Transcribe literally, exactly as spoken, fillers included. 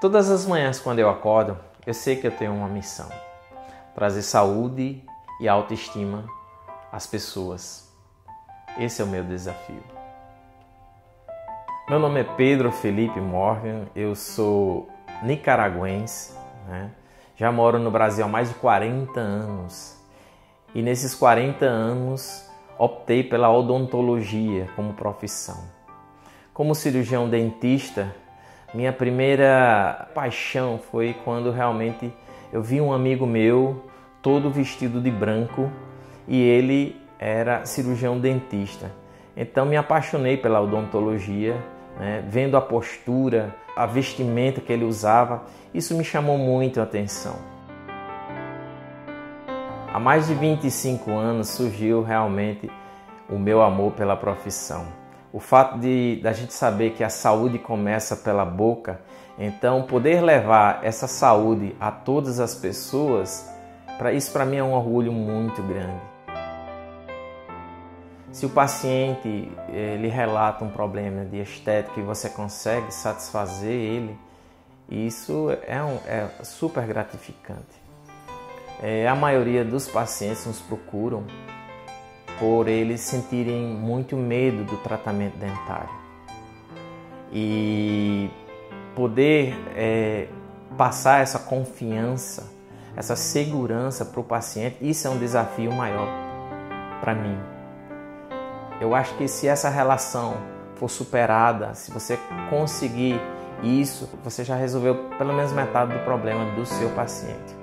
Todas as manhãs quando eu acordo, eu sei que eu tenho uma missão: trazer saúde e autoestima às pessoas. Esse é o meu desafio. Meu nome é Pedro Felipe Morgan, eu sou nicaragüense, né? Já moro no Brasil há mais de quarenta anos e nesses quarenta anos optei pela odontologia como profissão. Como cirurgião dentista, minha primeira paixão foi quando realmente eu vi um amigo meu todo vestido de branco e ele era cirurgião dentista. Então me apaixonei pela odontologia, né? Vendo a postura, a vestimenta que ele usava, isso me chamou muito a atenção. Há mais de vinte e cinco anos surgiu realmente o meu amor pela profissão. O fato de da gente saber que a saúde começa pela boca, então poder levar essa saúde a todas as pessoas, para isso para mim é um orgulho muito grande. Se o paciente ele relata um problema de estética e você consegue satisfazer ele, isso é, um, é super gratificante. É, a maioria dos pacientes nos procuram por eles sentirem muito medo do tratamento dentário. E poder é, passar essa confiança, essa segurança para o paciente, isso é um desafio maior para mim. Eu acho que se essa relação for superada, se você conseguir isso, você já resolveu pelo menos metade do problema do seu paciente.